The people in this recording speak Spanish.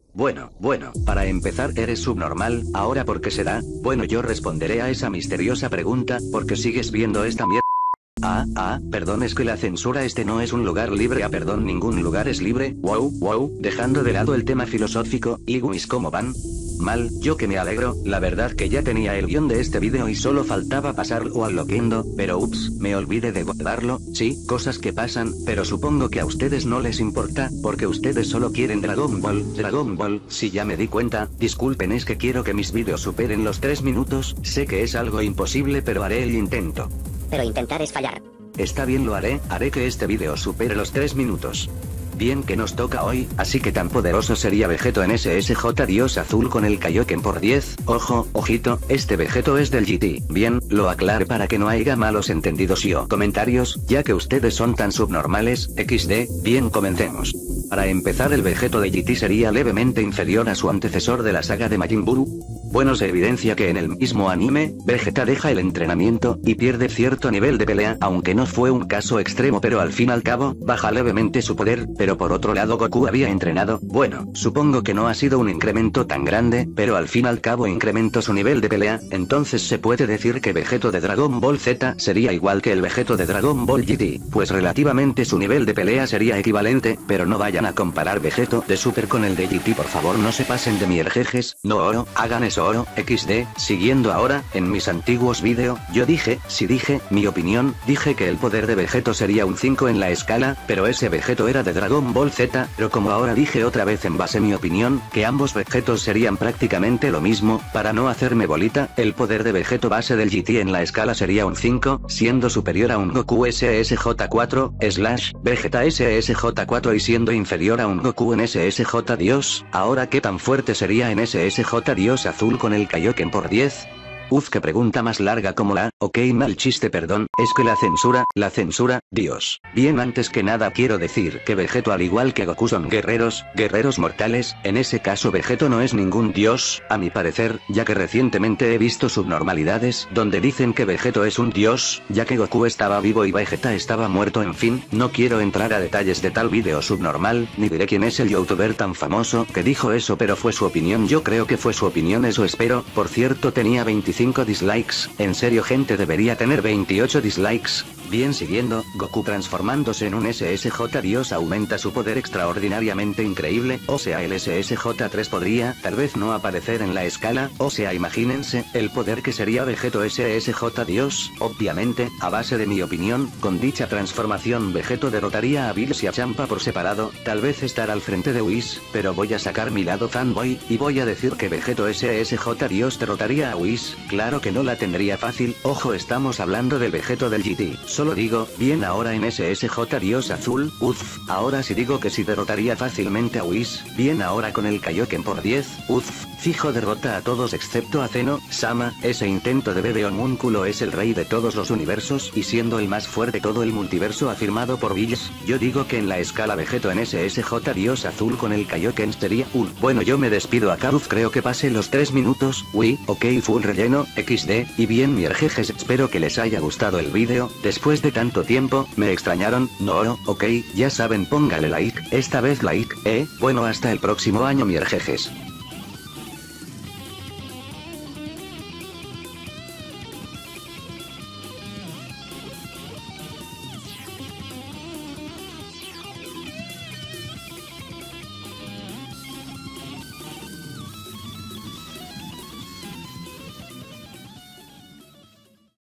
Bueno, para empezar eres subnormal, ¿ahora por qué será? Bueno, yo responderé a esa misteriosa pregunta, porque sigues viendo esta mierda. Perdón, es que la censura no es un lugar libre. Perdón, ningún lugar es libre. Wow, dejando de lado el tema filosófico, Iguis, ¿cómo van? Mal, yo que me alegro, la verdad que ya tenía el guión de este vídeo y solo faltaba pasarlo al Loquendo, pero ups, me olvidé de guardarlo. Sí, cosas que pasan, pero supongo que a ustedes no les importa, porque ustedes solo quieren Dragon Ball, sí, ya me di cuenta. Disculpen, es que quiero que mis vídeos superen los 3 minutos, sé que es algo imposible, pero haré el intento. Pero intentar es fallar. Está bien, lo haré que este vídeo supere los 3 minutos. Bien, que nos toca hoy, así que tan poderoso sería Vegeto en SSJ Dios Azul con el Kaioken por 10, ojito, este Vegeto es del GT, bien, lo aclaré para que no haya malos entendidos o comentarios, ya que ustedes son tan subnormales, XD, bien, comencemos. Para empezar, el Vegeto de GT sería levemente inferior a su antecesor de la saga de Majin Buu. Bueno, se evidencia que en el mismo anime, Vegeta deja el entrenamiento, y pierde cierto nivel de pelea, aunque no fue un caso extremo, pero al fin y al cabo, baja levemente su poder, pero por otro lado Goku había entrenado, bueno, supongo que no ha sido un incremento tan grande, pero al fin y al cabo incrementó su nivel de pelea, entonces se puede decir que Vegeto de Dragon Ball Z sería igual que el Vegeto de Dragon Ball GT, pues relativamente su nivel de pelea sería equivalente, pero no vayan a comparar Vegeto de Super con el de GT, por favor, no se pasen de mierjejes, no hagan eso. XD, siguiendo ahora, en mis antiguos vídeos, yo dije mi opinión, dije que el poder de Vegeto sería un 5 en la escala, pero ese Vegeto era de Dragon Ball Z, pero como ahora dije otra vez en base a mi opinión, que ambos Vegetos serían prácticamente lo mismo, para no hacerme bolita, el poder de Vegeto base del GT en la escala sería un 5, siendo superior a un Goku SSJ4, Vegeta SSJ4 y siendo inferior a un Goku en SSJ Dios. Ahora, ¿qué tan fuerte sería en SSJ Dios Azul con el Kaioken por 10? Uf, qué pregunta más larga como la, mal chiste, perdón, es que la censura, Dios. Bien, antes que nada quiero decir que Vegeto al igual que Goku son guerreros mortales, en ese caso Vegeto no es ningún dios, a mi parecer, ya que recientemente he visto subnormalidades donde dicen que Vegeto es un dios, ya que Goku estaba vivo y Vegeta estaba muerto, en fin, no quiero entrar a detalles de tal vídeo subnormal, ni diré quién es el youtuber tan famoso que dijo eso, pero fue su opinión, yo creo que fue su opinión, eso espero. Por cierto, tenía 25 dislikes, en serio gente, debería tener 28 dislikes. Bien, siguiendo, Goku transformándose en un SSJ Dios aumenta su poder extraordinariamente increíble, o sea el SSJ3 podría, tal vez no aparecer en la escala, o sea imagínense, el poder que sería Vegeto SSJ Dios, obviamente, a base de mi opinión, con dicha transformación Vegeto derrotaría a Bills y a Champa por separado, tal vez estar al frente de Whis, pero voy a sacar mi lado fanboy, y voy a decir que Vegeto SSJ Dios derrotaría a Whis, claro que no la tendría fácil, ojo, estamos hablando del Vegeto del GT. Solo digo, bien, ahora en SSJ Dios Azul, ahora sí digo que sí derrotaría fácilmente a Whis, bien, ahora con el Kaioken por 10, fijo derrota a todos excepto a Zeno, Sama, ese intento de bebé homúnculo es el rey de todos los universos y siendo el más fuerte todo el multiverso afirmado por Bills, yo digo que en la escala Vegeto en SSJ Dios Azul con el Kaioken sería un, bueno, yo me despido acá, creo que pase los 3 minutos, full relleno, XD, y bien mierjejes, espero que les haya gustado el vídeo, después de tanto tiempo, me extrañaron, ya saben, póngale like, esta vez like, bueno, hasta el próximo año mierjejes.